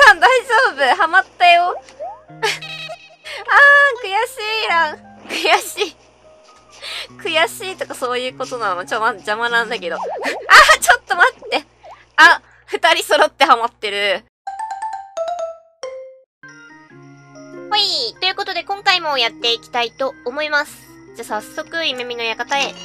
ラン大丈夫？ハマったよ。悔しいラン。悔しい。悔しいとかそういうことなの？邪魔なんだけど。ちょっと待って。二人揃ってハマってる。ほい。ということで今回もやっていきたいと思います。じゃあ早速、夢見の館へ。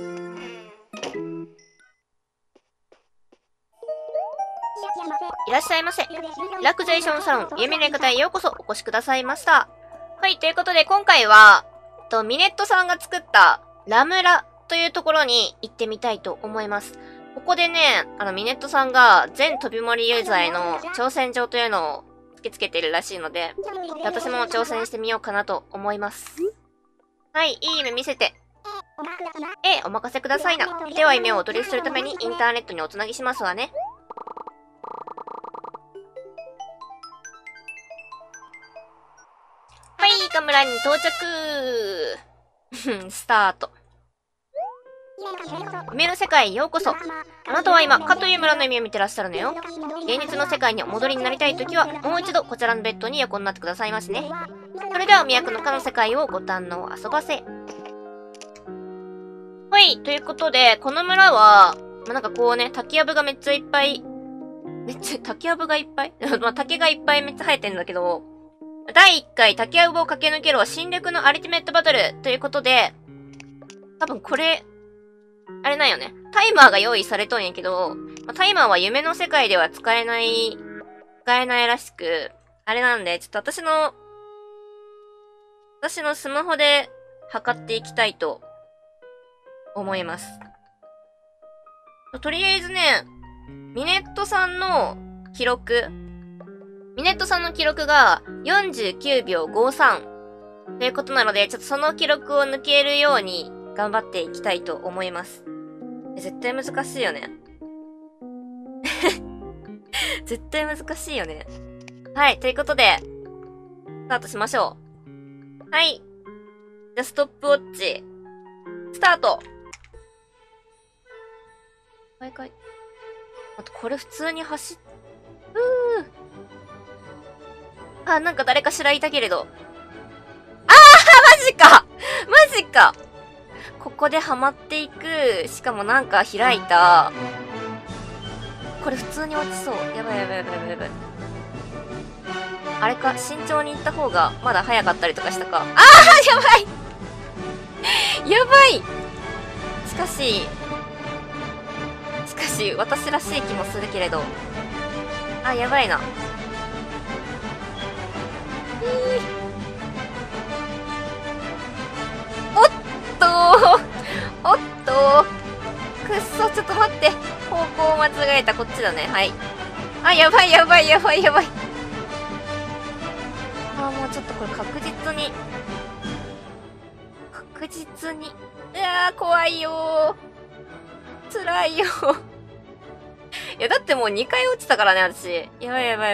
いらっしゃいませ。リラクゼーションサロン、夢見の館へようこそお越しくださいました。はい。ということで今回は、ミネットさんが作ったラムラというところに行ってみたいと思います。ここでね、ミネットさんが全飛び森ユーザーへの挑戦状というのを突きつけてるらしいので、私も挑戦してみようかなと思います。はい、いい夢見せて。お任せくださいな。では夢をお取りするためにインターネットにおつなぎしますわね。はい、カムラに到着スタート。夢の世界へようこそ。あなたは今、かという村の夢を見てらっしゃるのよ。現実の世界にお戻りになりたいときは、もう一度こちらのベッドに横になってくださいましね。それでは、都のかの世界をご堪能遊ばせ。はい、ということで、この村は、なんかこうね、竹やぶがめっちゃいっぱい、竹やぶがいっぱい竹がいっぱいめっちゃ生えてんだけど、第1回竹やぶを駆け抜けろは新緑のアルティメットバトルということで、多分これ、あれなんよね。タイマーが用意されとんやけど、タイマーは夢の世界では使えないらしく、あれなんで、ちょっと私のスマホで測っていきたいと思います。とりあえずね、ミネットさんの記録が49秒53ということなので、ちょっとその記録を抜けるように頑張っていきたいと思います。絶対難しいよね。絶対難しいよね。はい、ということで、スタートしましょう。はい。じゃあ、ストップウォッチ、スタート。待って、これ普通になんか誰かしらいたけれど。マジかここでハマっていく。しかもなんか開いた。これ普通に落ちそう。やばい。あれか、慎重に行った方がまだ早かったりとかしたか。やばいしかし、私らしい気もするけれど。やばいな。おっとくっそ、ちょっと待って。方向を間違えた。こっちだね。はい。やばい。もうちょっとこれ確実に。怖いよー。辛いよー。いや、だってもう2回落ちたからね、私。やばい。はい。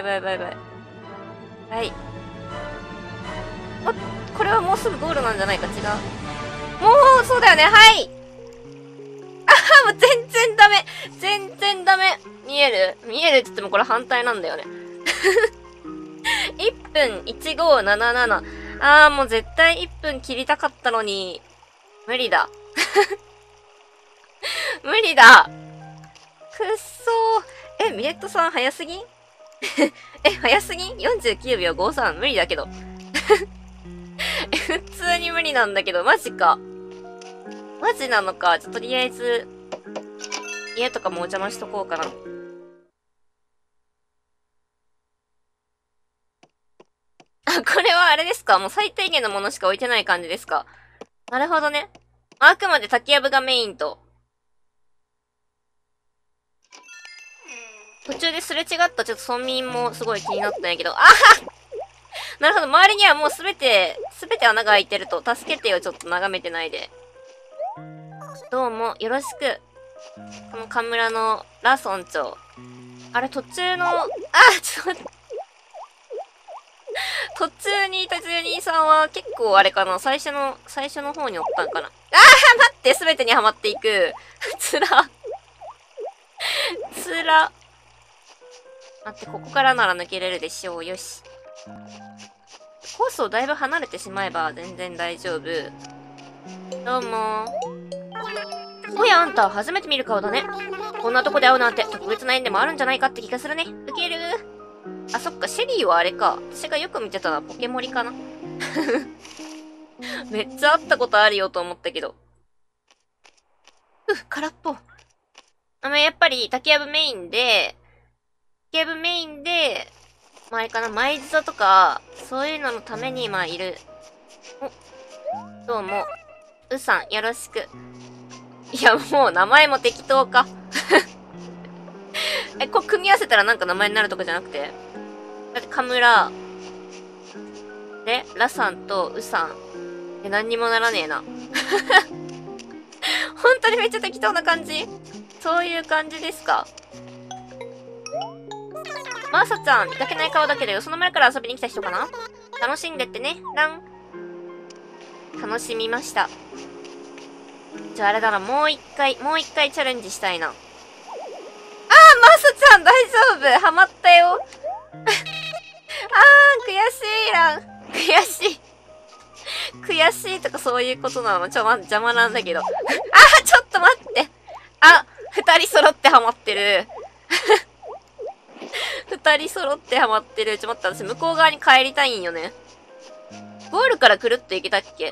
これはもうすぐゴールなんじゃないか。違う。もう、そうだよね。はい。もう全然ダメ。見えるって言ってもこれ反対なんだよね。1分1577。もう絶対1分切りたかったのに、無理だ。くっそー。ミネットさん早すぎん早すぎん ?49 秒53。無理だけど。普通に無理なんだけど、マジか。マジなのか。とりあえず、家とかもお邪魔しとこうかな。これはあれですか？もう最低限のものしか置いてない感じですか？なるほどね。あくまで竹やぶがメインと。途中ですれ違ったちょっと村民もすごい気になったんやけど。なるほど。周りにはもうすべて穴が開いてると。助けてよ、ちょっと眺めてないで。どうも、よろしく。このカムラのラ村長。あれ、途中の、ちょっと待って。途中にいた住人さんは結構あれかな、最初の方におったんかな。待って、すべてにはまっていく。つら。 待って、ここからなら抜けれるでしょう。よし。コースをだいぶ離れてしまえば全然大丈夫。どうも。おや、あんた、初めて見る顔だね。こんなとこで会うなんて特別な縁でもあるんじゃないかって気がするね。ウケる。あ、そっか、シェリーはあれか。私がよく見てたのはポケモリかな。めっちゃ会ったことあるよと思ったけど。空っぽ。やっぱり、竹やぶメインで、まあ、あれかな、舞座とか、そういうののために、まあ、いる。お、どうも。うさん、よろしく。いや、もう、名前も適当か。これ組み合わせたらなんか名前になるとかじゃなくて。だって、カムラ、で、ラさんとウさん。何にもならねえな。本当にめっちゃ適当な感じ？そういう感じですか？マーサちゃん、見かけない顔だけどよその村から遊びに来た人かな？楽しんでってね、ラン。楽しみました。じゃああれだな、もう一回チャレンジしたいな。マーサちゃん大丈夫？ハマったよ。悔しい、ラン。悔しい。悔しいとかそういうことなの？邪魔なんだけど。ちょっと待って。二人揃ってハマってる。二人揃ってハマってる。待って、私向こう側に帰りたいんよね。ゴールからくるっと行けたっけ？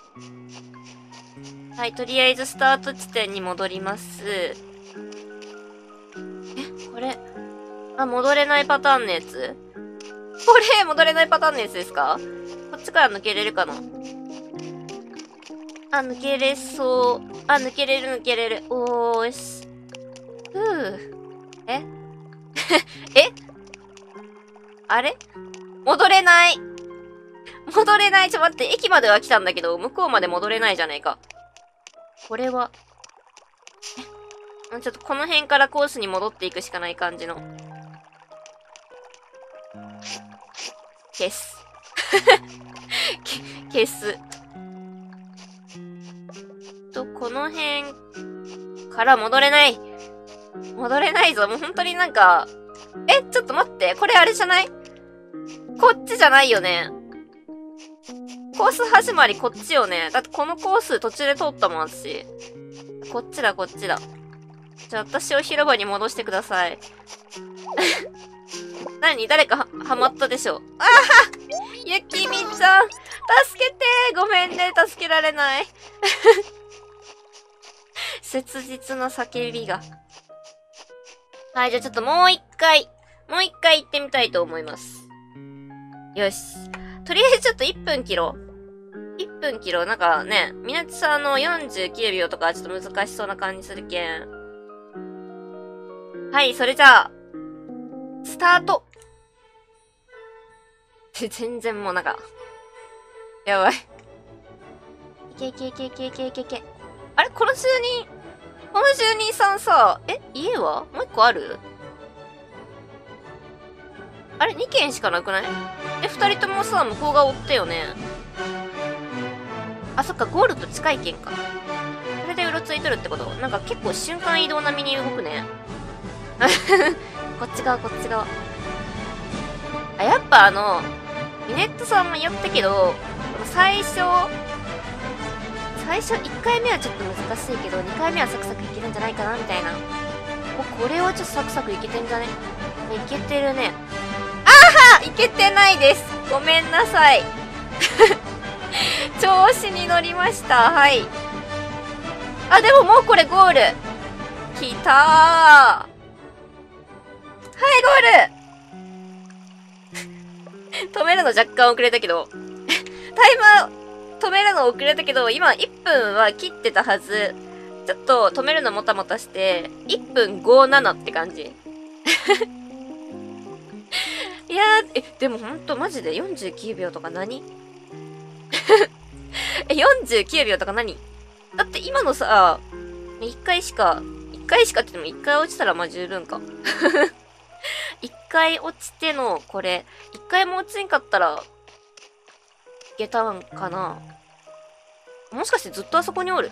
はい、とりあえずスタート地点に戻ります。これ。戻れないパターンのやつ？これ、戻れないパターンのやつですか？こっちから抜けれるかな？抜けれそう。抜けれる。おーし。えあれ？戻れない。ちょ、待って、駅までは来たんだけど、向こうまで戻れないじゃないか。これは。ちょっとこの辺からコースに戻っていくしかない感じの。消す。消す。この辺から戻れない。戻れないぞ。もう本当になんか、ちょっと待って。これあれじゃない？こっちじゃないよね。コース始まりこっちよね。だってこのコース途中で通ったもん、私。こっちだ。じゃあ私を広場に戻してください。誰かはまったでしょ。ゆきみちゃん助けてごめんね、助けられない。切実な叫びが。はい、じゃあちょっともう一回行ってみたいと思います。よし。とりあえずちょっと1分切ろう。なんかね、みなちさんの49秒とかちょっと難しそうな感じするけん。はい、それじゃあ、スタート。全然もうなんか、やばい。いけ。あれこの住人さんさ、家はもう一個ある？あれ ?2 軒しかなくない？二人ともさ、向こう側追ったよね。そっか、ゴールと近い県か。それでうろついとるってこと？なんか結構瞬間移動並みに動くね。こっち側。やっぱミネットさんも言ったけど、最初1回目はちょっと難しいけど、2回目はサクサクいけるんじゃないかな、みたいな。これはちょっとサクサクいけてんじゃね？いけてるね。いけてないです。ごめんなさい。調子に乗りました。はい。でももうこれゴール。きたー。はい、ゴール。止めるの若干遅れたけど。タイム止めるの遅れたけど、今1分は切ってたはず。ちょっと止めるのもたもたして、1分57って感じ。いやー、でもほんとマジで49秒とか何49秒とか何だって今のさ、1回しかって言っても1回落ちたらまあ十分か。1回落ちてのこれ、1回も落ちんかったら、いけたんかな？もしかしてずっとあそこにおる？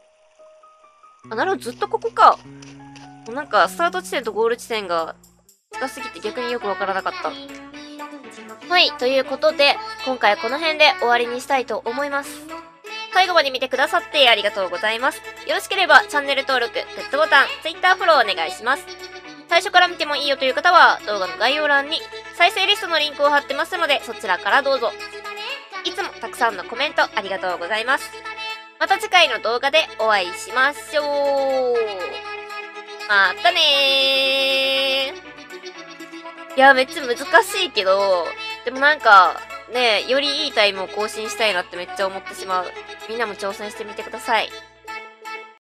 なるほど、ずっとここか。もうなんか、スタート地点とゴール地点が近すぎて逆によくわからなかった。はい、ということで、今回はこの辺で終わりにしたいと思います。最後まで見てくださってありがとうございます。よろしければチャンネル登録、グッドボタン、Twitter フォローお願いします。最初から見てもいいよという方は動画の概要欄に再生リストのリンクを貼ってますのでそちらからどうぞ。いつもたくさんのコメントありがとうございます。また次回の動画でお会いしましょう。またねー。いや、めっちゃ難しいけど、でもなんか、ね、よりいいタイムを更新したいなってめっちゃ思ってしまう。みんなも挑戦してみてください。